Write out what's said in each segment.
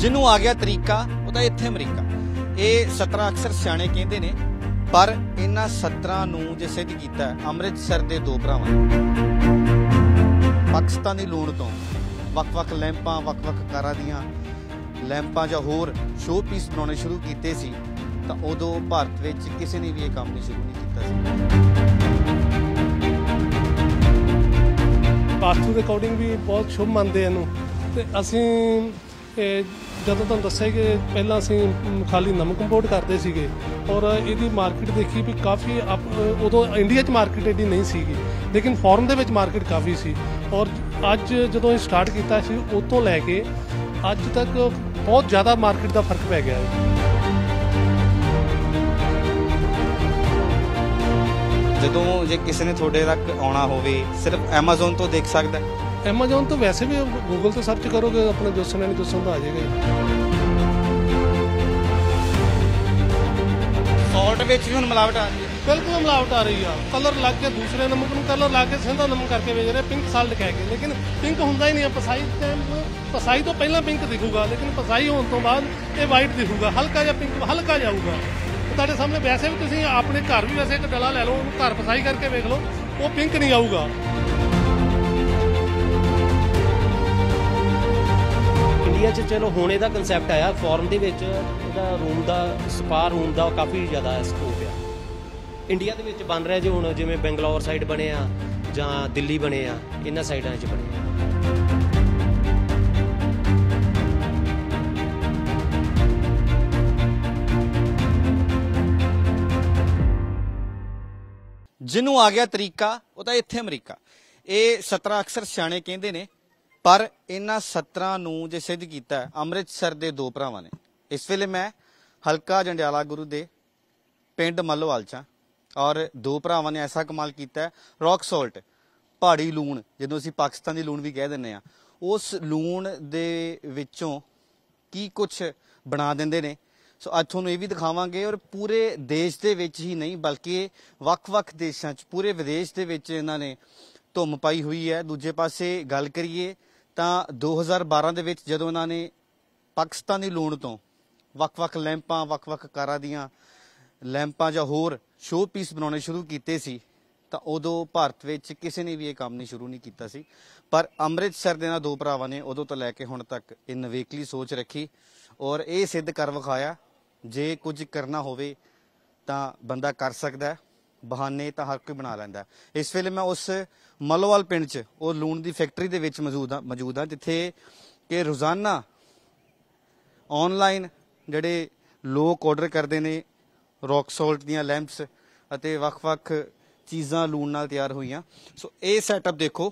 ਜਿਹਨੂੰ ਆ ਗਿਆ ਤਰੀਕਾ ਉਹਦਾ ਇੱਥੇ ਅਮਰੀਕਾ। ਇਹ 17 ਅਕਸਰ ਸਿਆਣੇ ਕਹਿੰਦੇ ਨੇ, ਪਰ ਇਹਨਾਂ 17 ਨੂੰ ਜੇ ਸਿੱਧ ਕੀਤਾ ਅੰਮ੍ਰਿਤਸਰ ਦੇ ਦੋ ਭਰਾਵਾਂ ਨੇ। ਪਾਕਿਸਤਾਨੀ ਲੂਣ ਤੋਂ ਵੱਖ-ਵੱਖ ਲੈਂਪਾਂ, ਵੱਖ-ਵੱਖ ਕਾਰਾਂ ਦੀਆਂ ਲੈਂਪਾਂ ਜਾਂ ਹੋਰ ਸ਼ੋਅ ਪੀਸ ਬਣਾਉਣੇ ਸ਼ੁਰੂ ਕੀਤੇ ਸੀ ਤਾਂ ਉਦੋਂ ਭਾਰਤ ਵਿੱਚ ਕਿਸੇ ਨੇ ਵੀ ਇਹ ਕੰਮ ਨਹੀਂ ਸ਼ੁਰੂ ਨਹੀਂ ਕੀਤਾ ਸੀ। ਵਾਸਤੂ ਦੇ ਅਕੋਰਡਿੰਗ ਵੀ ਬਹੁਤ ਸ਼ੁਭ ਮੰਨਦੇ ਇਹਨੂੰ। ਤੇ ਅਸੀਂ ਜਦੋਂ ਤੁਹਾਨੂੰ ਦੱਸਿਆ ਕਿ ਪਹਿਲਾਂ ਅਸੀਂ ਖਾਲੀ ਨਮਕ ਇੰਪੋਰਟ ਕਰਦੇ ਸੀਗੇ ਔਰ ਇਹਦੀ ਮਾਰਕੀਟ ਦੇਖੀ ਵੀ ਕਾਫੀ ਉਦੋਂ ਇੰਡੀਆ 'ਚ ਮਾਰਕੀਟ ਐਡੀ ਨਹੀਂ ਸੀਗੀ, ਲੇਕਿਨ ਫੋਰਨ ਦੇ ਵਿੱਚ ਮਾਰਕੀਟ ਕਾਫੀ ਸੀ। ਔਰ ਅੱਜ ਜਦੋਂ ਇਹ ਸਟਾਰਟ ਕੀਤਾ ਸੀ ਉਹ ਤੋਂ ਲੈ ਕੇ ਅੱਜ ਤੱਕ ਬਹੁਤ ਜ਼ਿਆਦਾ ਮਾਰਕੀਟ ਦਾ ਫਰਕ ਪੈ ਗਿਆ ਹੈ। ਜਦੋਂ ਜੇ ਕਿਸੇ ਨੇ ਤੁਹਾਡੇ ਤੱਕ ਆਉਣਾ ਹੋਵੇ ਸਿਰਫ ਐਮਾਜ਼ੋਨ ਤੋਂ ਦੇਖ ਸਕਦਾ? ਐਮਾਜ਼ੋਨ ਤੋਂ ਵੈਸੇ ਵੀ ਗੂਗਲ ਤੇ ਸਰਚ ਕਰੋਗੇ ਆਪਣੇ ਜੋਸਨ ਐਂਡ ਜੋਸਨ ਦਾ ਆ ਜਾਏਗਾ। ਸਾਲਟ ਵਿੱਚ ਵੀ ਹੁਣ ਮਿਲਾਵਟ ਆ ਰਹੀ ਹੈ? ਬਿਲਕੁਲ ਮਿਲਾਵਟ ਆ ਰਹੀ ਆ। ਕਲਰ ਲੱਗ ਕੇ ਦੂਸਰੇ ਨਮਕ ਨੂੰ ਕਲਰ ਲਾ ਕੇ ਸਿੰਧਾ ਨਮਕ ਕਰਕੇ ਵੇਚ ਰਹੇ, ਪਿੰਕ ਸਾਲਟ ਕਹਿ ਕੇ, ਲੇਕਿਨ ਪਿੰਕ ਹੁੰਦਾ ਹੀ ਨਹੀਂ। ਪਸਾਈ ਤੋਂ ਪਹਿਲਾਂ ਪਿੰਕ ਦਿਖੂਗਾ, ਲੇਕਿਨ ਪਸਾਈ ਹੋਣ ਤੋਂ ਬਾਅਦ ਇਹ ਵਾਈਟ ਦਿਖੂਗਾ, ਹਲਕਾ ਜਿਹਾ ਪਿੰਕ ਹਲਕਾ ਜਾਊਗਾ। ਤੁਹਾਡੇ ਸਾਹਮਣੇ ਵੈਸੇ ਵੀ ਤੁਸੀਂ ਆਪਣੇ ਘਰ ਵੀ ਵੈਸੇ ਇੱਕ ਡਲਾ ਲੈ ਲਓ, ਉਹਨੂੰ ਘਰ ਪਸਾਈ ਕਰਕੇ ਵੇਖ ਲਓ, ਉਹ ਪਿੰਕ ਨਹੀਂ ਆਊਗਾ। ਇੰਡੀਆ 'ਚ ਚਲੋ ਹੁਣ ਇਹਦਾ ਕੰਸੈਪਟ ਆਇਆ, ਫੋਰਨ ਦੇ ਵਿੱਚ ਇਹਦਾ ਰੂਮ ਦਾ ਸਪਾ ਰੂਮ ਦਾ ਕਾਫੀ ਜ਼ਿਆਦਾ ਸਕੋਪ ਆ। ਇੰਡੀਆ ਦੇ ਵਿੱਚ ਬਣ ਰਿਹਾ ਜੀ ਹੁਣ, ਜਿਵੇਂ ਬੰਗਲੌਰ ਸਾਈਡ ਬਣੇ ਆ ਜਾਂ ਦਿੱਲੀ ਬਣੇ ਆ, ਇਹਨਾਂ ਸਾਈਡਾਂ 'ਚ ਬਣੇ ਆ। ਜਿਹਨੂੰ ਆ ਗਿਆ ਤਰੀਕਾ ਉਹਦਾ ਇੱਥੇ ਅਮਰੀਕਾ। ਇਹ 17 ਅਕਸਰ ਸਿਆਣੇ ਕਹਿੰਦੇ ਨੇ, ਪਰ ਇਹਨਾਂ 17 ਨੂੰ ਜੇ ਸਿੱਧ ਕੀਤਾ ਅੰਮ੍ਰਿਤਸਰ ਦੇ ਦੋ ਭਰਾਵਾਂ ਨੇ। ਇਸ ਵੇਲੇ ਮੈਂ ਹਲਕਾ ਜੰਡਿਆਲਾ ਗੁਰੂ ਦੇ ਪਿੰਡ ਮੱਲੋਵਾਲ 'ਚ ਔਰ ਦੋ ਭਰਾਵਾਂ ਨੇ ਐਸਾ ਕਮਾਲ ਕੀਤਾ, ਰੌਕ ਸਾਲਟ ਪਹਾੜੀ ਲੂਣ, ਜਿਹਨੂੰ ਅਸੀਂ ਪਾਕਿਸਤਾਨੀ ਲੂਣ ਵੀ ਕਹਿ ਦਿੰਦੇ ਹਾਂ, ਉਸ ਲੂਣ ਦੇ ਵਿੱਚੋਂ ਕੀ ਕੁਛ ਬਣਾ ਦਿੰਦੇ ਨੇ। ਸੋ ਅੱਜ ਤੁਹਾਨੂੰ ਇਹ ਵੀ ਦਿਖਾਵਾਂਗੇ, ਔਰ ਪੂਰੇ ਦੇਸ਼ ਦੇ ਵਿੱਚ ਹੀ ਨਹੀਂ ਬਲਕਿ ਵੱਖ-ਵੱਖ ਦੇਸ਼ਾਂ 'ਚ, ਪੂਰੇ ਵਿਦੇਸ਼ ਦੇ ਵਿੱਚ ਇਹਨਾਂ ਨੇ ਧੁੰਮ ਪਾਈ ਹੋਈ ਹੈ। ਦੂਜੇ ਪਾਸੇ ਗੱਲ ਕਰੀਏ ਤਾਂ 2012 ਦੇ ਵਿੱਚ ਜਦੋਂ ਇਹਨਾਂ ਨੇ ਪਾਕਿਸਤਾਨੀ ਲੂਣ ਤੋਂ ਵੱਖ-ਵੱਖ ਲੈਂਪਾਂ, ਵੱਖ-ਵੱਖ ਕਾਰਾਂ ਦੀਆਂ ਲੈਂਪਾਂ ਜਾਂ ਹੋਰ ਸ਼ੋਅ ਪੀਸ ਬਣਾਉਣੇ ਸ਼ੁਰੂ ਕੀਤੇ ਸੀ ਤਾਂ ਉਦੋਂ ਭਾਰਤ ਵਿੱਚ ਕਿਸੇ ਨੇ ਵੀ ਇਹ ਕੰਮ ਨਹੀਂ ਸ਼ੁਰੂ ਨਹੀਂ ਕੀਤਾ ਸੀ। ਪਰ ਅੰਮ੍ਰਿਤਸਰ ਦੇ ਇਹਨਾਂ ਦੋ ਭਰਾਵਾਂ ਨੇ ਉਦੋਂ ਤੋਂ ਲੈ ਕੇ ਹੁਣ ਤੱਕ ਇਹ ਨਵੇਕਲੀ ਸੋਚ ਰੱਖੀ ਔਰ ਇਹ ਸਿੱਧ ਕਰ ਵਿਖਾਇਆ, ਜੇ ਕੁਝ ਕਰਨਾ ਹੋਵੇ ਤਾਂ ਬੰਦਾ ਕਰ ਸਕਦਾ, ਬਹਾਨੇ ਤਾਂ ਹਰ ਕੋਈ ਬਣਾ ਲੈਂਦਾ। ਇਸ ਵੇਲੇ ਮੈਂ ਉਸ ਮੱਲੋਵਾਲ ਪਿੰਡ 'ਚ ਉਹ ਲੂਣ ਦੀ ਫੈਕਟਰੀ ਦੇ ਵਿੱਚ ਮੌਜੂਦ ਹਾਂ ਜਿੱਥੇ ਕਿ ਰੋਜ਼ਾਨਾ ਆਨਲਾਈਨ ਜਿਹੜੇ ਲੋਕ ਆਰਡਰ ਕਰਦੇ ਨੇ ਰੌਕ ਸਾਲਟ ਦੀਆਂ ਲੈਂਪਸ ਅਤੇ ਵੱਖ-ਵੱਖ ਚੀਜ਼ਾਂ ਲੂਣ ਨਾਲ ਤਿਆਰ ਹੋਈਆਂ। ਸੋ ਇਹ ਸੈਟਅਪ ਦੇਖੋ,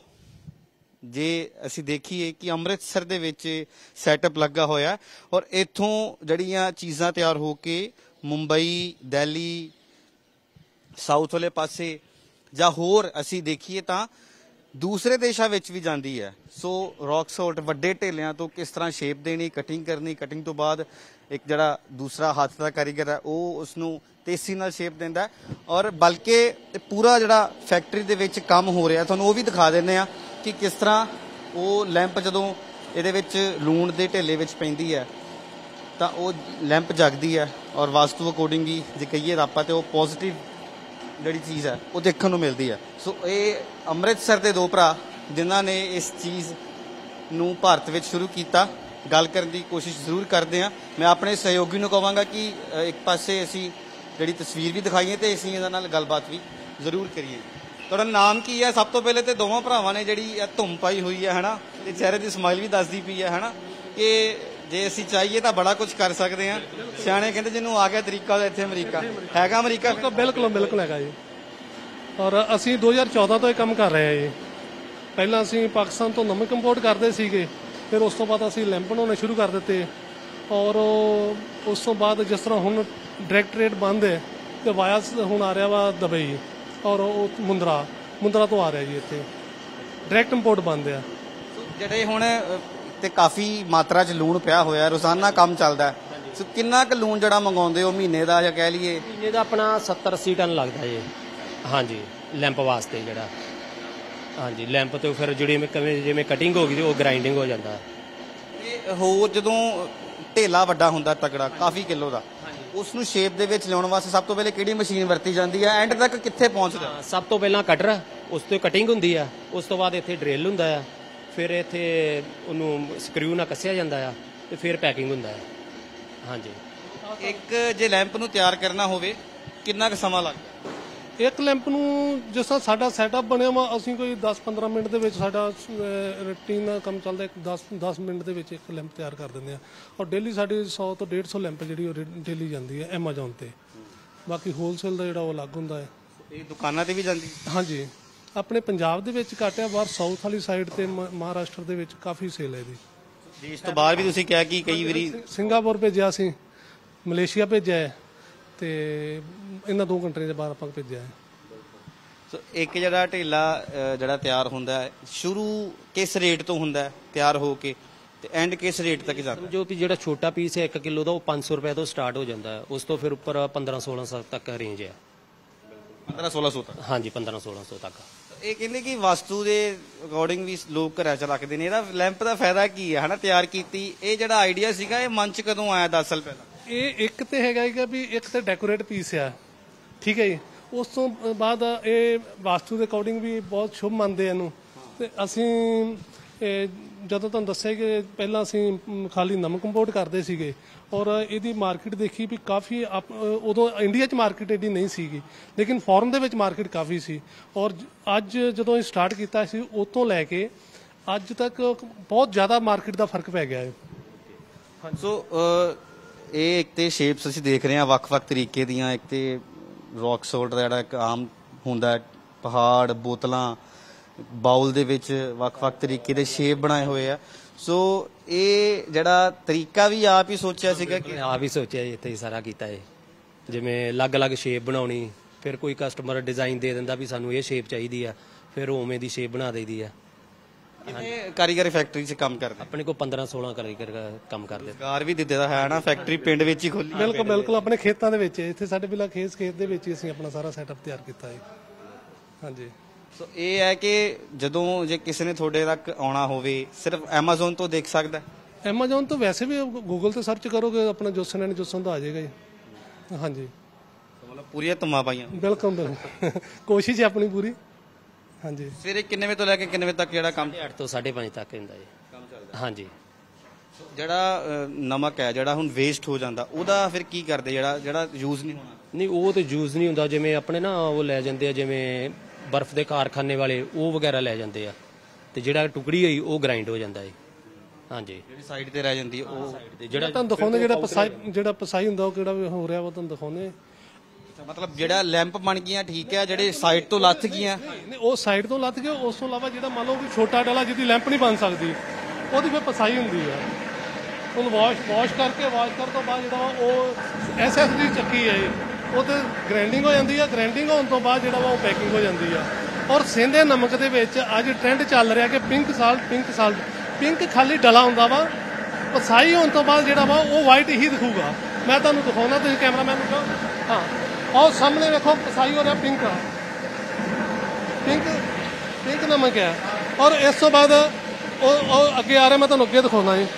ਜੇ ਅਸੀਂ ਦੇਖੀਏ ਕਿ ਅੰਮ੍ਰਿਤਸਰ ਦੇ ਵਿੱਚ ਸੈਟਅਪ ਲੱਗਾ ਹੋਇਆ ਔਰ ਇੱਥੋਂ ਜਿਹੜੀਆਂ ਚੀਜ਼ਾਂ ਤਿਆਰ ਹੋ ਕੇ ਮੁੰਬਈ, ਦਿੱਲੀ, ਸਾਊਥ ਵਾਲੇ ਪਾਸੇ ਜਾਂ ਹੋਰ ਅਸੀਂ ਦੇਖੀਏ ਤਾਂ ਦੂਸਰੇ ਦੇਸ਼ਾਂ ਵਿੱਚ ਵੀ ਜਾਂਦੀ ਹੈ। ਸੋ ਰੌਕ ਸਾਲਟ ਵੱਡੇ ਢੇਲਿਆਂ ਤੋਂ ਕਿਸ ਤਰ੍ਹਾਂ ਸ਼ੇਪ ਦੇਣੀ, ਕਟਿੰਗ ਕਰਨੀ, ਕਟਿੰਗ ਤੋਂ ਬਾਅਦ ਇੱਕ ਜਿਹੜਾ ਦੂਸਰਾ ਹੱਥ ਦਾ ਕਾਰੀਗਰ ਹੈ ਉਹ ਉਸਨੂੰ ਤੇਜ਼ੀ ਨਾਲ ਸ਼ੇਪ ਦਿੰਦਾ ਔਰ ਬਲਕਿ ਪੂਰਾ ਜਿਹੜਾ ਫੈਕਟਰੀ ਦੇ ਵਿੱਚ ਕੰਮ ਹੋ ਰਿਹਾ ਤੁਹਾਨੂੰ ਉਹ ਵੀ ਦਿਖਾ ਦਿੰਦੇ ਆ ਕਿ ਕਿਸ ਤਰ੍ਹਾਂ ਉਹ ਲੈਂਪ ਜਦੋਂ ਇਹਦੇ ਵਿੱਚ ਲੂਣ ਦੇ ਢੇਲੇ ਵਿੱਚ ਪੈਂਦੀ ਹੈ ਤਾਂ ਉਹ ਲੈਂਪ ਜਗਦੀ ਹੈ ਔਰ ਵਾਸਤੂ ਅਕੋਰਡਿੰਗ ਹੀ ਜੇ ਕਹੀਏ ਤਾਂ ਆਪਾਂ ਤੇ ਉਹ ਪੋਜ਼ਿਟਿਵ ਜਿਹੜੀ ਚੀਜ਼ ਹੈ ਉਹ ਦੇਖਣ ਨੂੰ ਮਿਲਦੀ ਹੈ। ਸੋ ਇਹ ਅੰਮ੍ਰਿਤਸਰ ਦੇ ਦੋ ਭਰਾ ਜਿਨ੍ਹਾਂ ਨੇ ਇਸ ਚੀਜ਼ ਨੂੰ ਭਾਰਤ ਵਿੱਚ ਸ਼ੁਰੂ ਕੀਤਾ, ਗੱਲ ਕਰਨ ਦੀ ਕੋਸ਼ਿਸ਼ ਜ਼ਰੂਰ ਕਰਦੇ ਹਾਂ। ਮੈਂ ਆਪਣੇ ਸਹਿਯੋਗੀ ਨੂੰ ਕਹਾਂਗਾ ਕਿ ਇੱਕ ਪਾਸੇ ਅਸੀਂ ਜਿਹੜੀ ਤਸਵੀਰ ਵੀ ਦਿਖਾਈਏ ਤੇ ਅਸੀਂ ਇਹਨਾਂ ਨਾਲ ਗੱਲਬਾਤ ਵੀ ਜ਼ਰੂਰ ਕਰੀਏ। ਤੁਹਾਡਾ ਨਾਮ ਕੀ ਹੈ? ਸਭ ਤੋਂ ਪਹਿਲੇ ਤੇ ਦੋਵਾਂ ਭਰਾਵਾਂ ਨੇ ਜਿਹੜੀ ਧੁੰਮ ਪਾਈ ਹੋਈ ਹੈ ਹਨਾ, ਤੇ ਚਿਹਰੇ ਦੀ ਸਮਾਈਲ ਵੀ ਦੱਸਦੀ ਪਈ ਹੈ ਹਨਾ ਕਿ ਜੇ ਅਸੀਂ ਚਾਹੀਏ ਤਾਂ ਬੜਾ ਕੁਝ ਕਰ ਸਕਦੇ ਹਾਂ। ਸਿਆਣੇ ਕਹਿੰਦੇ ਜਿਹਨੂੰ ਆ ਗਿਆ ਤਰੀਕਾ ਉਹਦਾ ਇੱਥੇ ਅਮਰੀਕਾ। ਹੈਗਾ ਅਮਰੀਕਾ? ਬਿਲਕੁਲ ਹੈਗਾ ਜੀ। ਔਰ ਅਸੀਂ 2014 ਤੋਂ ਇਹ ਕੰਮ ਕਰ ਰਹੇ ਹਾਂ ਜੀ। ਪਹਿਲਾਂ ਅਸੀਂ ਪਾਕਿਸਤਾਨ ਤੋਂ ਨਮਕ ਇੰਪੋਰਟ ਕਰਦੇ ਸੀਗੇ, ਫਿਰ ਉਸ ਤੋਂ ਬਾਅਦ ਅਸੀਂ ਲੈਂਪ ਬਣਾਉਣੇ ਸ਼ੁਰੂ ਕਰ ਦਿੱਤੇ ਔਰ ਉਸ ਤੋਂ ਬਾਅਦ ਜਿਸ ਤਰ੍ਹਾਂ ਹੁਣ ਡਾਇਰੈਕਟ ਰੇਟ ਬੰਦ ਹੈ ਤੇ ਵਾਇਆ ਹੁਣ ਆ ਰਿਹਾ ਵਾ ਦੁਬਈ ਔਰ ਉਹ ਮੁੰਦਰਾ ਤੋਂ ਆ ਰਿਹਾ ਜੀ। ਇੱਥੇ ਡਾਇਰੈਕਟ ਇੰਪੋਰਟ ਬੰਦ ਆ। ਜਿਹੜੇ ਹੁਣ ਤੇ ਕਾਫੀ ਮਾਤਰਾ 'ਚ ਲੂਣ ਪਿਆ ਹੋਇਆ, ਰੋਜ਼ਾਨਾ ਕੰਮ ਚੱਲਦਾ, ਸੋ ਕਿੰਨਾ ਕੁ ਲੂਣ ਜਿਹੜਾ ਮੰਗਾਉਂਦੇ ਹੋ ਮਹੀਨੇ ਦਾ ਜਾਂ ਕਹਿ ਲਈਏ? ਮਹੀਨੇ ਦਾ ਆਪਣਾ 70-80 ਟਨ ਲੱਗਦਾ ਜੀ। ਹਾਂਜੀ, ਲੈਂਪ ਵਾਸਤੇ ਜਿਹੜਾ। ਹਾਂਜੀ, ਲੈਂਪ ਤੋਂ ਫਿਰ ਜਿਵੇਂ ਕਟਿੰਗ ਹੋ ਗਈ ਤੇ ਉਹ ਗ੍ਰਾਈਂਡਿੰਗ ਹੋ ਜਾਂਦਾ। ਹੋਰ ਜਦੋਂ ਢੇਲਾ ਵੱਡਾ ਹੁੰਦਾ ਤਕੜਾ ਕਾਫੀ ਕਿਲੋ ਦਾ, ਉਸ ਨੂੰ ਸ਼ੇਪ ਦੇ ਵਿੱਚ ਲਿਆਉਣ ਵਾਸਤੇ ਸਭ ਤੋਂ ਪਹਿਲੇ ਕਿਹੜੀ ਮਸ਼ੀਨ ਵਰਤੀ ਜਾਂਦੀ ਹੈ? ਐਂਡ ਤੱਕ ਕਿੱਥੇ ਪਹੁੰਚਦਾ? ਸਭ ਤੋਂ ਪਹਿਲਾਂ ਕਟਰ, ਉਸ ਤੋਂ ਕਟਿੰਗ ਹੁੰਦੀ ਆ, ਉਸ ਤੋਂ ਬਾਅਦ ਇੱਥੇ ਡਰਿਲ ਹੁੰਦਾ ਆ, ਫਿਰ ਇੱਥੇ ਉਹਨੂੰ ਸਕਰੂ ਨਾਲ ਕੱਸਿਆ ਜਾਂਦਾ ਆ ਤੇ ਫਿਰ ਪੈਕਿੰਗ ਹੁੰਦਾ ਆ। ਹਾਂਜੀ। ਇੱਕ ਜੇ ਲੈਂਪ ਨੂੰ ਤਿਆਰ ਕਰਨਾ ਹੋਵੇ ਕਿੰਨਾ ਕੁ ਸਮਾਂ ਲੱਗਦਾ? ਇੱਕ ਲੈਂਪ ਨੂੰ ਜਿਸ ਤਰ੍ਹਾਂ ਸਾਡਾ ਸੈਟਅਪ ਬਣਿਆ ਵਾ, ਅਸੀਂ ਕੋਈ 10-15 ਮਿੰਟ ਦੇ ਵਿੱਚ ਸਾਡਾ ਰੂਟੀਨ ਦਾ ਕੰਮ ਚੱਲਦਾ, 10 ਮਿੰਟ ਦੇ ਵਿੱਚ ਇੱਕ ਲੈਂਪ ਤਿਆਰ ਕਰ ਦਿੰਦੇ ਆ। ਔਰ ਡੇਲੀ ਸਾਡੀ 100 ਤੋਂ 150 ਲੈਂਪ ਜਿਹੜੀ ਉਹ ਡੇਲੀ ਜਾਂਦੀ ਹੈ ਐਮਾਜ਼ੋਨ ਤੇ। ਬਾਕੀ ਹੋਲਸੇਲ ਦਾ ਜਿਹੜਾ ਉਹ ਅਲੱਗ ਹੁੰਦਾ ਹੈ। ਇਹ ਦੁਕਾਨਾਂ ਤੇ ਵੀ ਜਾਂਦੀ? ਹਾਂਜੀ, ਆਪਣੇ ਪੰਜਾਬ ਦੇ ਵਿੱਚ ਘੱਟ ਹੈ, ਬਾਹਰ ਸਾਊਥ ਵਾਲੀ ਸਾਈਡ ਤੇ ਮਹਾਰਾਸ਼ਟਰ ਦੇ ਵਿੱਚ ਕਾਫੀ ਸੇਲ ਹੈ ਇਹਦੀ। ਦੇਸ਼ ਤੋਂ ਬਾਹਰ ਵੀ ਤੁਸੀਂ ਕਿਹਾ ਕਿ ਕਈ ਵਾਰੀ ਸਿੰਗਾਪੁਰ ਭੇਜਿਆ ਸੀ, ਮਲੇਸ਼ੀਆ ਭੇਜਿਆ ਹੈ, ਤੇ ਇਹਨਾਂ 2 ਕੰਟਰੀਆਂ ਦੇ ਬਾਹਰ ਆਪਾਂ ਭੇਜਿਆ ਹੈ। ਸੋ ਇੱਕ ਜਿਹੜਾ ਢੇਲਾ ਜਿਹੜਾ ਤਿਆਰ ਹੁੰਦਾ ਹੈ, ਸ਼ੁਰੂ ਕਿਸ ਰੇਟ ਤੋਂ ਹੁੰਦਾ ਹੈ ਤਿਆਰ ਹੋ ਕੇ ਤੇ ਐਂਡ ਕਿਸ ਰੇਟ ਤੱਕ ਜਾਂਦਾ? ਜੋ ਵੀ ਜਿਹੜਾ ਛੋਟਾ ਪੀਸ ਹੈ 1 ਕਿਲੋ ਦਾ, ਉਹ 500 ਰੁਪਏ ਤੋਂ ਸਟਾਰਟ ਹੋ ਜਾਂਦਾ ਹੈ, ਉਸ ਤੋਂ ਫਿਰ ਉੱਪਰ 1500-1600 ਤੱਕ ਰੇਂਜ ਹੈ। 1500-1600 ਤੱਕ? ਹਾਂਜੀ, 1500-1600 ਤੱਕ। ਇਹ ਕਹਿੰਦੇ ਕਿ ਵਾਸਤੂ ਦੇ ਅਕੋਰਡਿੰਗ ਵੀ ਲੋਕ ਘਰਾਂ ਚ ਰੱਖਦੇ ਨੇ। ਇਹਦਾ ਲੈਂਪ ਦਾ ਫਾਇਦਾ ਕੀ ਹੈ ਹਨਾ ਤਿਆਰ ਕੀਤੀ? ਇਹ ਜਿਹੜਾ ਆਈਡੀਆ ਸੀਗਾ ਇਹ ਮਨ ਚ ਕਦੋਂ ਆਇਆ 10 ਸਾਲ ਪਹਿਲਾਂ? ਇਹ ਇੱਕ ਤੇ ਹੈਗਾ ਕਿ ਵੀ ਇੱਕ ਤੇ ਡੈਕੋਰੇਟ ਪੀਸ ਆ, ਠੀਕ ਹੈ ਜੀ। ਉਸ ਤੋਂ ਬਾਅਦ ਇਹ ਵਾਸਤੂ ਦੇ ਅਕੋਰਡਿੰਗ ਵੀ ਬਹੁਤ ਸ਼ੁਭ ਮੰਨਦੇ ਇਹਨੂੰ। ਤੇ ਅਸੀਂ ਜਦੋਂ ਤੁਹਾਨੂੰ ਦੱਸਿਆ ਕਿ ਪਹਿਲਾਂ ਅਸੀਂ ਖਾਲੀ ਨਮਕ ਇੰਪੋਰਟ ਕਰਦੇ ਸੀਗੇ, ਔਰ ਇਹਦੀ ਮਾਰਕੀਟ ਦੇਖੀ ਵੀ ਕਾਫੀ ਉਦੋਂ ਇੰਡੀਆ 'ਚ ਮਾਰਕੀਟ ਏਡੀ ਨਹੀਂ ਸੀਗੀ, ਲੇਕਿਨ ਫੋਰਨ ਦੇ ਵਿੱਚ ਮਾਰਕੀਟ ਕਾਫੀ ਸੀ। ਔਰ ਅੱਜ ਜਦੋਂ ਇਹ ਸਟਾਰਟ ਕੀਤਾ ਸੀ ਉਸ ਤੋਂ ਲੈ ਕੇ ਅੱਜ ਤੱਕ ਬਹੁਤ ਜ਼ਿਆਦਾ ਮਾਰਕੀਟ ਦਾ ਫਰਕ ਪੈ ਗਿਆ ਹੈ। ਸੋ ਇਹ ਇੱਕ ਤੇ ਸ਼ੇਪਸ ਅਸੀਂ ਦੇਖ ਰਹੇ ਹਾਂ ਵੱਖ-ਵੱਖ ਤਰੀਕੇ ਦੀਆਂ। ਇੱਕ ਤੇ ਰੌਕ ਸੋਲਟ ਦਾ ਜਿਹੜਾ ਇੱਕ ਆਮ ਹੁੰਦਾ, ਪਹਾੜ, ਬੋਤਲਾਂ, ਬਾਉਲ ਦੇ ਵਿੱਚ ਵੱਖ-ਵੱਖ ਤਰੀਕੇ ਦੇ ਸ਼ੇਪ ਬਣਾਏ ਹੋਏ ਆ। ਸੋ ਇਹ ਜਿਹੜਾ ਤਰੀਕਾ ਵੀ ਆਪ ਹੀ ਸੋਚਿਆ ਸੀਗਾ ਕਿ? ਆਪ ਹੀ ਸੋਚਿਆ ਜੀ, ਇੱਥੇ ਹੀ ਸਾਰਾ ਕੀਤਾ ਹੈ। ਜਿਵੇਂ ਅਲੱਗ-ਅਲੱਗ ਸ਼ੇਪ ਬਣਾਉਣੀ, ਫਿਰ ਕੋਈ ਕਸਟਮਰ ਡਿਜ਼ਾਈਨ ਦੇ ਦਿੰਦਾ ਵੀ ਸਾਨੂੰ ਇਹ ਸ਼ੇਪ ਚਾਹੀਦੀ ਆ, ਫਿਰ ਉਵੇਂ ਦੀ ਸ਼ੇਪ ਬਣਾ ਦੇਈਦੀ ਆ। ਕਿੰਨੇ ਕਾਰੀਗਰ ਫੈਕਟਰੀ 'ਚ ਕੰਮ ਕਰਦੇ? ਆਪਣੇ ਕੋਲ 15-16 ਕਾਰੀਗਰ ਕੰਮ ਕਰਦੇ। ਰੁਜ਼ਗਾਰ ਵੀ ਦਿੱਤੇ ਦਾ ਹੈ ਨਾ, ਫੈਕਟਰੀ ਪਿੰਡ ਵਿੱਚ ਹੀ ਖੋਲੀ? ਬਿਲਕੁਲ ਬਿਲਕੁਲ, ਆਪਣੇ ਖੇਤਾਂ ਦੇ ਵਿੱਚ ਇੱਥੇ ਸਾਡੇ ਬਿਲਾ ਖੇਤ ਦੇ ਵਿੱਚ ਹੀ ਅਸੀਂ ਆਪਣਾ ਸਾਰਾ ਸੈਟਅਪ ਤਿਆਰ ਕੀਤਾ ਹੈ। ਹਾਂਜੀ। ਸੋ ਇਹ ਹੈ ਕਿ ਜਦੋਂ ਜੇ ਕਿਸੇ ਨੇ ਤੁਹਾਡੇ ਤੱਕ ਆਉਣਾ ਹੋਵੇ ਸਿਰਫ ਐਮਾਜ਼ੋਨ ਤੋਂ ਦੇਖ ਸਕਦਾ? ਐਮਾਜ਼ੋਨ ਤੋਂ ਵੈਸੇ ਵੀ ਗੂਗਲ ਤੇ ਸਰਚ ਕਰੋਗੇ ਆਪਣਾ ਜੋਸਨ ਐਂਡ ਜੋਸਨ ਦਾ ਆ ਜਾਏਗਾ ਜੀ। ਹਾਂਜੀ, ਮਤਲਬ ਪੂਰੀਆਂ ਧੁੰਮਾਂ ਪਾਈਆਂ? ਬਿਲਕੁਲ ਬਿਲਕੁਲ, ਕੋਸ਼ਿਸ਼ ਹੈ ਆਪਣੀ ਪੂਰੀ। ਹਾਂਜੀ। ਸਵੇਰੇ ਕਿੰਨੇ ਵਜੇ ਤੋਂ ਲੈ ਕੇ ਕਿੰਨੇ ਵਜੇ ਤੱਕ ਜਿਹੜਾ ਕੰਮ? 8 ਤੋਂ 5:30 ਤੱਕ ਹੁੰਦਾ ਜੀ ਕੰਮ ਚੱਲਦਾ। ਹਾਂਜੀ। ਜਿਹੜਾ ਨਮਕ ਹੈ ਜਿਹੜਾ ਹੁਣ ਵੇਸਟ ਹੋ ਜਾਂਦਾ, ਉਹਦਾ ਫਿਰ ਕੀ ਕਰਦੇ? ਜਿਹੜਾ ਯੂਜ਼ ਨਹੀਂ ਹੋਣਾ? ਨਹੀਂ, ਉਹ ਤੇ ਯੂਜ਼ ਨਹੀਂ ਹੁੰਦਾ। ਜਿਵੇਂ ਆਪਣੇ ਨਾ ਉਹ ਲੈ ਜਾਂਦੇ ਆ, ਜਿਵੇਂ ਬਰਫ਼ ਦੇ ਕਾਰਖਾਨੇ ਵਾਲੇ, ਉਹ ਵਗੈਰਾ ਲੈ ਜਾਂਦੇ ਆ, ਤੇ ਜਿਹੜਾ ਟੁਕੜੀ ਹੋਈ ਉਹ ਗ੍ਰਾਈਂਡ ਹੋ ਜਾਂਦਾ ਹੈ। ਹਾਂਜੀ। ਜਿਹੜੀ ਸਾਈਡ ਤੇ ਰਹਿ ਜਾਂਦੀ ਹੈ ਉਹ ਜਿਹੜਾ ਤੁਹਾਨੂੰ ਦਿਖਾਉਂਦੇ, ਜਿਹੜਾ ਪਸਾਈ ਹੁੰਦਾ ਉਹ ਕਿਹੜਾ ਹੋ ਰਿਹਾ ਉਹ ਤੁਹਾਨੂੰ ਦਿਖਾਉਂਦੇ। ਮਤਲਬ ਜਿਹੜਾ ਲੈਂਪ ਬਣ ਗਈਆਂ ਠੀਕ ਹੈ, ਜਿਹੜੇ ਸਾਈਡ ਤੋਂ ਲੱਥ ਗਈਆਂ ਨਹੀਂ, ਉਹ ਸਾਈਡ ਤੋਂ ਲੱਥ ਗਏ। ਉਸ ਤੋਂ ਇਲਾਵਾ ਜਿਹੜਾ ਮੰਨ ਲਓ ਕਿ ਛੋਟਾ ਡਾਲਾ ਜਿਹਦੀ ਲੈਂਪ ਨਹੀਂ ਬਣ ਸਕਦੀ, ਉਹਦੀ ਫਿਰ ਪਸਾਈ ਹੁੰਦੀ ਆ। ਉਹਨੂੰ ਵਾਸ਼ ਕਰਨ ਤੋਂ ਬਾਅਦ ਜਿਹੜਾ ਉਹ ਐਸਐਸਡੀ ਚੱਕੀ ਹੈ ਉਹ ਤੇ ਗ੍ਰਾਈਂਡਿੰਗ ਹੋ ਜਾਂਦੀ ਆ। ਗ੍ਰਾਈਂਡਿੰਗ ਹੋਣ ਤੋਂ ਬਾਅਦ ਜਿਹੜਾ ਉਹ ਪੈਕਿੰਗ ਹੋ ਜਾਂਦੀ ਆ। ਔਰ ਸਿੰਧੇ ਨਮਕ ਦੇ ਵਿੱਚ ਅੱਜ ਟ੍ਰੈਂਡ ਚੱਲ ਰਿਹਾ ਕਿ ਪਿੰਕ ਸਾਲਟ ਪਿੰਕ ਖਾਲੀ ਡਲਾ ਹੁੰਦਾ ਵਾ, ਪਸਾਈ ਹੋਣ ਤੋਂ ਬਾਅਦ ਜਿਹੜਾ ਵਾ ਉਹ ਵਾਈਟ ਹੀ ਦਿਖੂਗਾ। ਮੈਂ ਤੁਹਾਨੂੰ ਦਿਖਾਉਣਾ, ਤੁਸੀਂ ਕੈਮਰਾਮੈਨ ਨੂੰ ਕਹੋ। ਹਾਂ, ਆਹ ਸਾਹਮਣੇ ਵੇਖੋ, ਪਸਾਈ ਹੋ ਰਿਹਾ ਪਿੰਕ ਨਮਕ ਹੈ। ਔਰ ਇਸ ਤੋਂ ਬਾਅਦ ਉਹ ਅੱਗੇ ਆ ਰਿਹਾ, ਮੈਂ ਤੁਹਾਨੂੰ ਅੱਗੇ ਦਿਖਾਉਣਾ ਜੀ।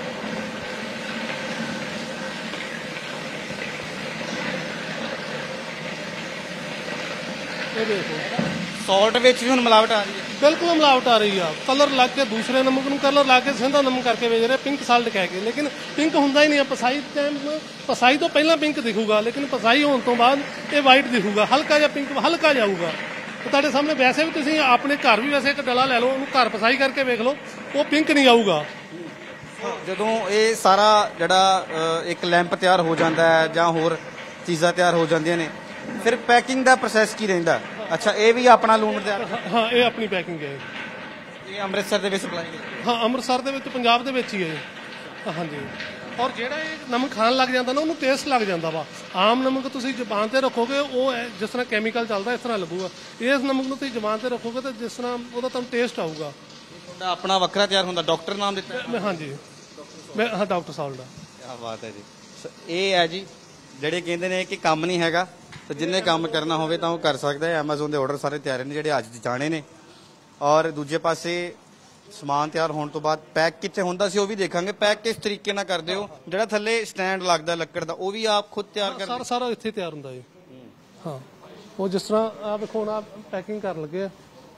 ਇਹ ਦੇਖੋ, ਸਾਲਟ ਵਿੱਚ ਵੀ ਹੁਣ ਮਿਲਾਵਟ ਆ ਰਹੀ ਹੈ। ਬਿਲਕੁਲ ਮਿਲਾਵਟ ਆ ਰਹੀ ਆ। ਕਲਰ ਲਾ ਕੇ ਦੂਸਰੇ ਨਮਕ ਨੂੰ ਕਲਰ ਲਾ ਕੇ ਸਿੰਧਾ ਨਮਕ ਕਰਕੇ ਵੇਚ ਰਹੇ, ਪਿੰਕ ਸਾਲਟ ਕਹਿ ਕੇ, ਲੇਕਿਨ ਪਿੰਕ ਹੁੰਦਾ ਹੀ ਨਹੀਂ ਆ। ਪਸਾਈ ਤੋਂ ਪਹਿਲਾਂ ਪਿੰਕ ਦਿਖੂਗਾ, ਲੇਕਿਨ ਪਸਾਈ ਹੋਣ ਤੋਂ ਬਾਅਦ ਇਹ ਵਾਈਟ ਦਿਖੂਗਾ। ਹਲਕਾ ਜਿਹਾ ਪਿੰਕ ਹਲਕਾ ਜਾਊਗਾ। ਤੁਹਾਡੇ ਸਾਹਮਣੇ ਵੈਸੇ ਵੀ ਤੁਸੀਂ ਆਪਣੇ ਘਰ ਵੀ ਵੈਸੇ ਇੱਕ ਡਲਾ ਲੈ ਲਓ, ਉਹਨੂੰ ਘਰ ਪਸਾਈ ਕਰਕੇ ਵੇਖ ਲਓ, ਉਹ ਪਿੰਕ ਨਹੀਂ ਆਊਗਾ। ਜਦੋਂ ਇਹ ਸਾਰਾ ਜਿਹੜਾ ਇੱਕ ਲੈਂਪ ਤਿਆਰ ਹੋ ਜਾਂਦਾ ਹੈ ਜਾਂ ਹੋਰ ਚੀਜ਼ਾਂ ਤਿਆਰ ਹੋ ਜਾਂਦੀਆਂ ਨੇ, ਫਿਰ ਪੈਕਿੰਗ ਦਾ ਪ੍ਰੋਸੈਸ ਕੀ ਰਹਿੰਦਾ? ਅੱਛਾ, ਇਹ ਵੀ ਆਪਣਾ ਲੂਣ ਤਿਆਰ? ਹਾਂ, ਇਹ ਆਪਣੀ ਪੈਕਿੰਗ ਹੈ। ਇਹ ਅੰਮ੍ਰਿਤਸਰ ਦੇ ਵਿੱਚ ਸਪਲਾਈ? ਹਾਂ, ਅੰਮ੍ਰਿਤਸਰ ਦੇ ਵਿੱਚ, ਪੰਜਾਬ ਦੇ ਵਿੱਚ ਹੀ ਹੈ। ਹਾਂਜੀ। ਔਰ ਜਿਹੜਾ ਇਹ ਨਮਕ ਖਾਣ ਲੱਗ ਜਾਂਦਾ ਨਾ, ਉਹਨੂੰ ਟੇਸਟ ਲੱਗ ਜਾਂਦਾ ਵਾ। ਆਮ ਨਮਕ ਤੁਸੀਂ ਜ਼ੁਬਾਨ ਤੇ ਰੱਖੋਗੇ, ਉਹ ਜਿਸ ਤਰ੍ਹਾਂ ਕੈਮੀਕਲ ਚੱਲਦਾ ਇਸ ਤਰ੍ਹਾਂ ਲੱਗੂਗਾ। ਇਸ ਨਮਕ ਨੂੰ ਤੁਸੀਂ ਜ਼ੁਬਾਨ ਤੇ ਰੱਖੋਗੇ ਤਾਂ ਜਿਸ ਤਰ੍ਹਾਂ ਉਹਦਾ ਤੁਹਾਨੂੰ ਟੇਸਟ ਆਊਗਾ। ਤੁਹਾਡਾ ਆਪਣਾ ਵੱਖਰਾ ਤਿਆਰ ਹੁੰਦਾ? ਡਾਕਟਰ ਨਾਮ ਦਿੱਤਾ? ਹਾਂਜੀ, ਹਾਂ, ਡਾਕਟਰ ਸਾਲ ਦਾ। ਕੀ ਬਾਤ ਹੈ ਜੀ। ਇਹ ਹੈ ਜੀ, ਜਿਹੜੇ ਕਹਿੰਦੇ ਨੇ ਕਿ ਕੰਮ ਨਹੀਂ ਹੈਗਾ, ਤੇ ਜਿੰਨੇ ਕੰਮ ਕਰਨਾ ਹੋਵੇ ਤਾਂ ਉਹ ਕਰ ਸਕਦਾ ਹੈ। ਐਮਾਜ਼ੋਨ ਦੇ ਆਰਡਰ ਸਾਰੇ ਤਿਆਰ ਨੇ ਜਿਹੜੇ ਅੱਜ ਜਾਣੇ ਨੇ। ਔਰ ਦੂਜੇ ਪਾਸੇ ਸਮਾਨ ਤਿਆਰ ਹੋਣ ਤੋਂ ਬਾਅਦ ਪੈਕ ਕਿੱਥੇ ਹੁੰਦਾ ਸੀ ਉਹ ਵੀ ਦੇਖਾਂਗੇ। ਪੈਕ ਕਿਸ ਤਰੀਕੇ ਨਾਲ ਕਰਦੇ ਹੋ? ਜਿਹੜਾ ਥੱਲੇ ਸਟੈਂਡ ਲੱਗਦਾ ਲੱਕੜ ਦਾ ਉਹ ਵੀ ਆਪ ਖੁਦ ਤਿਆਰ ਕਰਦੇ? ਸਾਰਾ ਸਾਰਾ ਇੱਥੇ ਤਿਆਰ ਹੁੰਦਾ ਜੀ। ਹਾਂ, ਉਹ ਜਿਸ ਤਰ੍ਹਾਂ ਆ ਵੇਖੋ ਹੁਣ ਆ ਪੈਕਿੰਗ ਕਰਨ ਲੱਗੇ ਆ,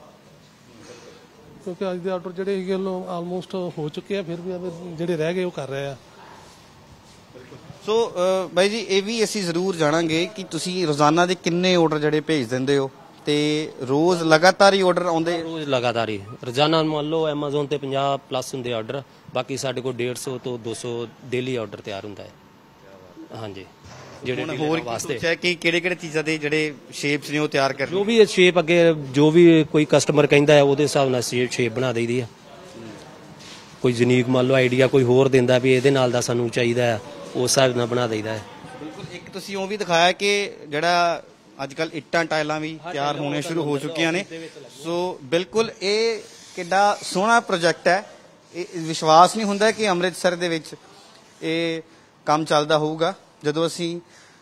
ਕਿਉਂਕਿ ਅੱਜ ਦੇ ਆਰਡਰ ਜਿਹੜੇ ਹੈਗੇ ਆਲਮੋਸਟ ਹੋ ਚੁੱਕੇ ਆ, ਫਿਰ ਵੀ ਜਿਹੜੇ ਰਹਿ ਗਏ ਉਹ ਕਰ ਰਹੇ ਆ। ਸੋ ਬਾਈ ਜੀ, ਇਹ ਵੀ ਅਸੀਂ ਜ਼ਰੂਰ ਜਾਣਾਂਗੇ ਕਿ ਤੁਸੀਂ ਰੋਜ਼ਾਨਾ ਦੇ ਕਿੰਨੇ ਆਰਡਰ ਜਿਹੜੇ ਭੇਜ ਦਿੰਦੇ ਹੋ ਤੇ ਰੋਜ਼ ਲਗਾਤਾਰ ਹੀ ਆਰਡਰ ਆਉਂਦੇ? ਰੋਜ਼ ਲਗਾਤਾਰ ਹੀ, ਰੋਜ਼ਾਨਾ ਮੰਨ ਲਓ Amazon ਤੇ 50 ਪਲੱਸ ਹੁੰਦੇ ਆਰਡਰ, ਬਾਕੀ ਸਾਡੇ ਕੋਲ 150 ਤੋਂ 200 ਡੇਲੀ ਆਰਡਰ ਤਿਆਰ ਹੁੰਦਾ ਹੈ। ਹਾਂਜੀ, ਜਿਹੜੇ ਹੁਣ dealer ਹੋਰ ਕੀ ਵਾਸਤੇ ਸੋਚਿਆ ਕਿ ਕਿਹੜੇ ਚੀਜ਼ਾਂ ਦੇ ਜਿਹੜੇ ਸ਼ੇਪਸ ਨੇ ਉਹ ਤਿਆਰ ਕਰਨੇ? ਜੋ ਵੀ ਸ਼ੇਪ ਅੱਗੇ ਜੋ ਵੀ ਕੋਈ ਕਸਟਮਰ ਕਹਿੰਦਾ ਹੈ ਉਹਦੇ ਹਿਸਾਬ ਨਾਲ ਸ਼ੇਪ ਬਣਾ ਦਈਦੀ ਆ। ਕੋਈ ਯੂਨੀਕ ਮੰਨ ਲਓ ਆਈਡੀਆ ਕੋਈ ਹੋਰ ਦਿੰਦਾ ਵੀ ਇਹਦੇ ਨਾਲ ਦਾ ਸਾਨੂੰ ਚਾਹੀਦਾ ਹੈ, ਉਸ ਹਿਸਾਬ ਨਾਲ ਬਣਾ ਦਈਦਾ ਹੈ। ਬਿਲਕੁਲ। ਇੱਕ ਤੁਸੀਂ ਉਹ ਵੀ ਦਿਖਾਇਆ ਕਿ ਜਿਹੜਾ ਅੱਜ ਕੱਲ ਇੱਟਾਂ ਟਾਈਲਾਂ ਵੀ ਤਿਆਰ ਹੋਣੇ ਸ਼ੁਰੂ ਹੋ ਚੁੱਕੀਆਂ ਨੇ। ਸੋ ਬਿਲਕੁਲ ਇਹ ਕਿੱਡਾ ਸੋਹਣਾ ਪ੍ਰੋਜੈਕਟ ਹੈ। ਇਹ ਵਿਸ਼ਵਾਸ ਨਹੀਂ ਹੁੰਦਾ ਕਿ ਅੰਮ੍ਰਿਤਸਰ ਦੇ ਵਿੱਚ ਇਹ ਕੰਮ ਚੱਲਦਾ ਹੋਊਗਾ। ਜਦੋਂ ਅਸੀਂ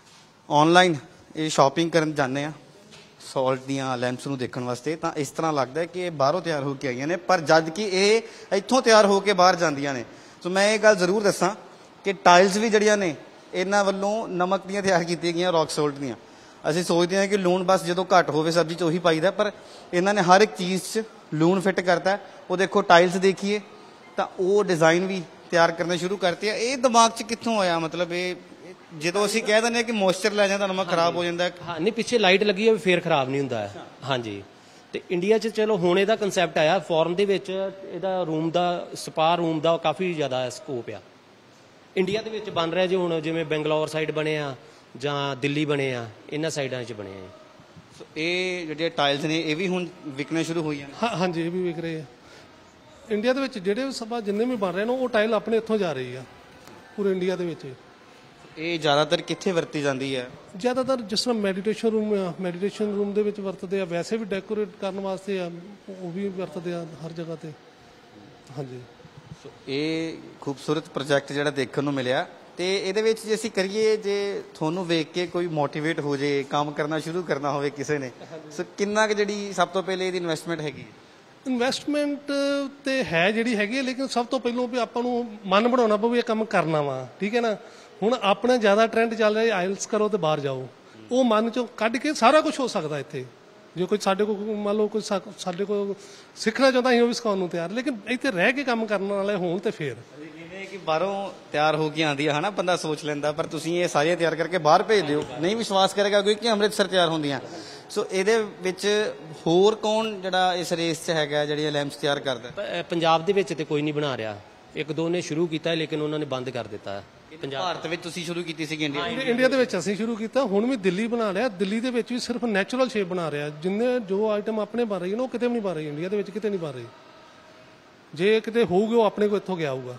ਆਨਲਾਈਨ ਇਹ ਸ਼ਾਪਿੰਗ ਕਰਨ ਜਾਂਦੇ ਆ ਸਾਲਟ ਦੀਆਂ ਲੈਂਪਸ ਨੂੰ ਦੇਖਣ ਵਾਸਤੇ, ਤਾਂ ਇਸ ਤਰ੍ਹਾਂ ਲੱਗਦਾ ਹੈ ਕਿ ਇਹ ਬਾਹਰੋਂ ਤਿਆਰ ਹੋ ਕੇ ਆਈਆਂ ਨੇ, ਪਰ ਜਦ ਕਿ ਇਹ ਇੱਥੋਂ ਤਿਆਰ ਹੋ ਕੇ ਬਾਹਰ ਜਾਂਦੀਆਂ ਨੇ। ਸੋ ਮੈਂ ਇਹ ਗੱਲ ਜ਼ਰੂਰ ਦੱਸਾਂ ਕਿ ਟਾਈਲਸ ਵੀ ਜਿਹੜੀਆਂ ਨੇ ਇਹਨਾਂ ਵੱਲੋਂ ਨਮਕ ਦੀਆਂ ਤਿਆਰ ਕੀਤੀਆਂ ਗਈਆਂ, ਰੌਕ ਸਾਲਟ ਦੀਆਂ। ਅਸੀਂ ਸੋਚਦੇ ਹਾਂ ਕਿ ਲੂਣ ਬਸ ਜਦੋਂ ਘੱਟ ਹੋਵੇ ਸਬਜ਼ੀ 'ਚ ਉਹੀ ਪਾਈਦਾ, ਪਰ ਇਹਨਾਂ ਨੇ ਹਰ ਇੱਕ ਚੀਜ਼ 'ਚ ਲੂਣ ਫਿੱਟ ਕਰਤਾ। ਉਹ ਦੇਖੋ ਟਾਈਲਸ ਦੇਖੀਏ ਤਾਂ ਉਹ ਡਿਜ਼ਾਈਨ ਵੀ ਤਿਆਰ ਕਰਨੇ ਸ਼ੁਰੂ ਕਰਤੇ ਆ। ਇਹ ਦਿਮਾਗ 'ਚ ਕਿੱਥੋਂ ਆਇਆ? ਮਤਲਬ ਇਹ ਜਦੋਂ ਅਸੀਂ ਕਹਿ ਦਿੰਦੇ ਹਾਂ ਕਿ ਮੋਇਸਚਰ ਲੈ ਜਾਂਦਾ ਨਮਕ ਖਰਾਬ ਹੋ ਜਾਂਦਾ। ਹਾਂ ਨਹੀਂ, ਪਿੱਛੇ ਲਾਈਟ ਲੱਗੀ ਹੋਵੇ ਫੇਰ ਖਰਾਬ ਨਹੀਂ ਹੁੰਦਾ ਹੈ। ਹਾਂਜੀ, ਤੇ ਇੰਡੀਆ 'ਚ ਚਲੋ ਹੁਣ ਇਹਦਾ ਕਨਸੈਪਟ ਆਇਆ, ਫੋਰਨ ਦੇ ਵਿੱਚ ਇਹਦਾ ਰੂਮ ਦਾ ਸਪਾ ਰੂਮ ਦਾ ਕਾਫੀ ਜ਼ਿਆਦਾ ਸਕੋਪ ਆ। ਇੰਡੀਆ ਦੇ ਵਿੱਚ ਬਣ ਰਿਹਾ ਜੀ ਹੁਣ, ਜਿਵੇਂ ਬੈਂਗਲੌਰ ਸਾਈਡ ਬਣੇ ਆ ਜਾਂ ਦਿੱਲੀ ਬਣੇ ਆ, ਇਹਨਾਂ ਸਾਈਡਾਂ 'ਚ ਬਣੇ ਆ। ਸੋ ਇਹ ਜਿਹੜੇ ਟਾਈਲਸ ਨੇ ਇਹ ਵੀ ਹੁਣ ਵਿਕਣੇ ਸ਼ੁਰੂ ਹੋਈਆਂ ਨੇ? ਹਾਂਜੀ, ਇਹ ਵੀ ਵਿਕ ਰਹੇ ਆ। ਇੰਡੀਆ ਦੇ ਵਿੱਚ ਜਿਹੜੇ ਸਭਾ ਜਿੰਨੇ ਵੀ ਬਣ ਰਹੇ ਨੇ ਉਹ ਟਾਈਲ ਆਪਣੇ ਇੱਥੋਂ ਜਾ ਰਹੀ ਆ ਪੂਰੇ ਇੰਡੀਆ ਦੇ ਵਿੱਚ। ਇਹ ਜ਼ਿਆਦਾਤਰ ਕਿੱਥੇ ਵਰਤੀ ਜਾਂਦੀ ਹੈ? ਜ਼ਿਆਦਾਤਰ ਜਿਸ ਤਰ੍ਹਾਂ ਮੈਡੀਟੇਸ਼ਨ ਰੂਮ ਆ, ਮੈਡੀਟੇਸ਼ਨ ਰੂਮ ਦੇ ਵਿੱਚ ਵਰਤਦੇ ਆ, ਵੈਸੇ ਵੀ ਡੈਕੋਰੇਟ ਕਰਨ ਵਾਸਤੇ ਆ, ਉਹ ਵੀ ਵਰਤਦੇ ਆ ਹਰ ਜਗ੍ਹਾ ਤੇ। ਹਾਂਜੀ, ਸੋ ਇਹ ਖੂਬਸੂਰਤ ਪ੍ਰੋਜੈਕਟ ਜਿਹੜਾ ਦੇਖਣ ਨੂੰ ਮਿਲਿਆ, ਤੇ ਇਹਦੇ ਵਿੱਚ ਜੇ ਅਸੀਂ ਕਰੀਏ, ਜੇ ਤੁਹਾਨੂੰ ਵੇਖ ਕੇ ਕੋਈ ਮੋਟੀਵੇਟ ਹੋ ਜੇ, ਕੰਮ ਕਰਨਾ ਸ਼ੁਰੂ ਕਰਨਾ ਹੋਵੇ ਕਿਸੇ ਨੇ, ਸੋ ਕਿੰਨਾ ਕੁ ਜਿਹੜੀ ਸਭ ਤੋਂ ਪਹਿਲੇ ਇਹਦੀ ਇਨਵੈਸਟਮੈਂਟ ਹੈਗੀ? ਇਨਵੈਸਟਮੈਂਟ ਤੇ ਹੈ ਜਿਹੜੀ ਹੈਗੀ ਹੈ, ਲੇਕਿਨ ਸਭ ਤੋਂ ਪਹਿਲਾਂ ਵੀ ਆਪਾਂ ਨੂੰ ਮਨ ਬਣਾਉਣਾ ਪਊ ਇਹ ਕੰਮ ਕਰਨਾ ਵਾ। ਠੀਕ ਹੈ ਨਾ? ਹੁਣ ਆਪਣਾ ਜ਼ਿਆਦਾ ਟ੍ਰੈਂਡ ਚੱਲ ਰਿਹਾ ਆਇਲਸ ਕਰੋ ਤੇ ਬਾਹਰ ਜਾਓ, ਉਹ ਮਨ ਚੋਂ ਕੱਢ ਕੇ ਸਾਰਾ ਕੁਝ ਹੋ ਸਕਦਾ ਇੱਥੇ। ਜੇ ਕੋਈ ਸਾਡੇ ਕੋਲ ਮੰਨ ਲਓ ਕੋਈ ਸਾਡੇ ਕੋਲ ਸਿੱਖਣਾ ਚਾਹੁੰਦਾ ਅਸੀਂ ਉਹ ਵੀ ਸਿਖਾਉਣ ਨੂੰ ਤਿਆਰ, ਲੇਕਿਨ ਇੱਥੇ ਰਹਿ ਕੇ ਕੰਮ ਕਰਨ ਵਾਲੇ ਹੋਣ ਤੇ ਫੇਰ। ਜਿਵੇਂ ਕਿ ਬਾਹਰੋਂ ਤਿਆਰ ਹੋ ਕੇ ਆਉਂਦੀ ਹੈ ਹਨਾ, ਬੰਦਾ ਸੋਚ ਲੈਂਦਾ, ਪਰ ਤੁਸੀਂ ਇਹ ਸਾਰੀਆਂ ਤਿਆਰ ਕਰਕੇ ਬਾਹਰ ਭੇਜ ਦਿਓ, ਨਹੀਂ ਵਿਸ਼ਵਾਸ ਕਰੇਗਾ ਕੋਈ ਕਿ ਅੰਮ੍ਰਿਤਸਰ ਤਿਆਰ ਹੁੰਦੀਆਂ। ਸੋ ਇਹਦੇ ਵਿੱਚ ਹੋਰ ਕੌਣ ਜਿਹੜਾ ਇਸ ਰੇਸ 'ਚ ਹੈਗਾ ਜਿਹੜੀਆਂ ਲੈਂਪਸ ਤਿਆਰ ਕਰਦਾ? ਪੰਜਾਬ ਦੇ ਵਿੱਚ ਤੇ ਕੋਈ ਨਹੀਂ ਬਣਾ ਰਿਹਾ, ਇੱਕ ਦੋ ਨੇ ਸ਼ੁਰੂ ਕੀਤਾ ਲੇਕਿਨ ਉਹਨਾਂ ਨੇ ਬੰਦ ਕਰ ਦਿੱਤਾ। ਭਾਰਤ ਵਿੱਚ ਤੁਸੀਂ ਸ਼ੁਰੂ ਕੀਤੀ ਸੀ ਇੰਡੀਆ? ਇੰਡੀਆ ਦੇ ਵਿੱਚ ਅਸੀਂ ਸ਼ੁਰੂ ਕੀਤਾ, ਹੁਣ ਵੀ ਦਿੱਲੀ ਬਣਾ ਲਿਆ। ਦਿੱਲੀ ਦੇ ਵਿੱਚ ਵੀ ਸਿਰਫ ਨੈਚੁਰਲ ਸ਼ੇਪ ਬਣਾ ਰਿਹਾ, ਜਿੰਨੇ ਜੋ ਆਈਟਮ ਆਪਣੇ ਬਣ ਰਹੀ ਹੈ ਨਾ ਉਹ ਕਿਤੇ ਵੀ ਨਹੀਂ ਬਣ ਰਹੀ, ਇੰਡੀਆ ਦੇ ਵਿੱਚ ਕਿਤੇ ਨਹੀਂ ਬਣ ਰਹੀ। ਜੇ ਕਿਤੇ ਹੋਊਗੀ ਉਹ ਆਪਣੇ ਕੋਲ ਇੱਥੋਂ ਗਿਆ ਹੋਊਗਾ।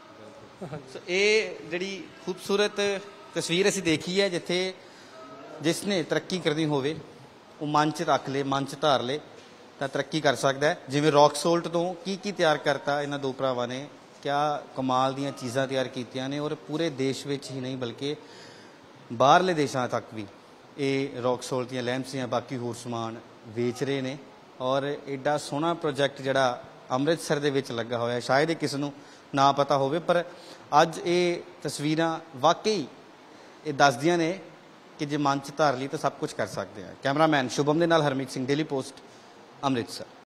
ਸੋ ਇਹ ਜਿਹੜੀ ਖੂਬਸੂਰਤ ਤਸਵੀਰ ਅਸੀਂ ਦੇਖੀ ਹੈ, ਜਿੱਥੇ ਜਿਸ ਨੇ ਤਰੱਕੀ ਕਰਨੀ ਹੋਵੇ ਉਹ ਮਨ 'ਚ ਰੱਖ ਲੇ, ਮਨ 'ਚ ਧਾਰ ਲੇ ਤਾਂ ਤਰੱਕੀ ਕਰ ਸਕਦਾ ਹੈ। ਜਿਵੇਂ ਰੌਕ ਸਾਲਟ ਤੋਂ ਕੀ ਤਿਆਰ ਕਰਤਾ ਇਹਨਾਂ ਦੋ ਭਰਾਵਾਂ ਨੇ, ਕਿਆ ਕਮਾਲ ਦੀਆਂ ਚੀਜ਼ਾਂ ਤਿਆਰ ਕੀਤੀਆਂ ਨੇ, ਔਰ ਪੂਰੇ ਦੇਸ਼ ਵਿੱਚ ਹੀ ਨਹੀਂ ਬਲਕਿ ਬਾਹਰਲੇ ਦੇਸ਼ਾਂ ਤੱਕ ਵੀ ਇਹ ਰੌਕ ਸਾਲਟ ਦੀਆਂ ਲੈਂਪਸ ਜਾਂ ਬਾਕੀ ਹੋਰ ਸਮਾਨ ਵੇਚ ਰਹੇ ਨੇ। ਔਰ ਐਡਾ ਸੋਹਣਾ ਪ੍ਰੋਜੈਕਟ ਜਿਹੜਾ ਅੰਮ੍ਰਿਤਸਰ ਦੇ ਵਿੱਚ ਲੱਗਾ ਹੋਇਆ, ਸ਼ਾਇਦ ਇਹ ਕਿਸੇ ਨੂੰ ਨਾ ਪਤਾ ਹੋਵੇ, ਪਰ ਅੱਜ ਇਹ ਤਸਵੀਰਾਂ ਵਾਕਈ ਇਹ ਦੱਸਦੀਆਂ ਨੇ ਕਿ ਜੇ ਮਨ 'ਚ ਧਾਰ ਲਈ ਤਾਂ ਸਭ ਕੁਝ ਕਰ ਸਕਦੇ ਆ। ਕੈਮਰਾਮੈਨ ਸ਼ੁਭਮ ਦੇ ਨਾਲ ਹਰਮੀਤ ਸਿੰਘ, ਡੇਲੀ ਪੋਸਟ, ਅੰਮ੍ਰਿਤਸਰ।